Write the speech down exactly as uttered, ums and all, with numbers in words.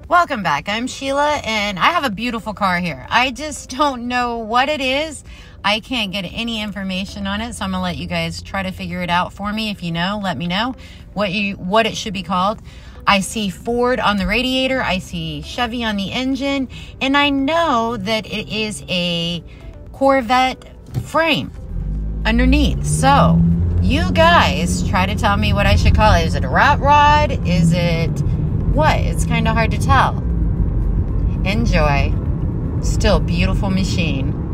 Welcome back. I'm Sheila, and I have a beautiful car here. I just don't know what it is. I can't get any information on it, so I'm gonna let you guys try to figure it out for me. If you know, let me know what you what it should be called. I see Ford on the radiator, I see Chevy on the engine, and I know that it is a Corvette frame underneath. So you guys try to tell me what I should call it. Is it a rat rod? Is it what? It's kind of hard to tell. Enjoy. Still beautiful machine.